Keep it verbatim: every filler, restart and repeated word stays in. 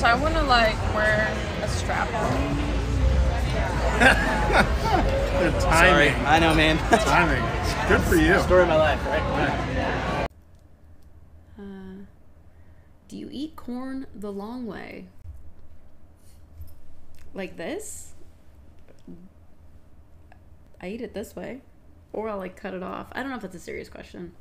I want to like wear a strap on. The timing. Sorry, I know, man. Timing. It's good for you. Story of my life, right? Uh, do you eat corn the long way? Like this? I eat it this way. Or I'll like cut it off. I don't know if that's a serious question.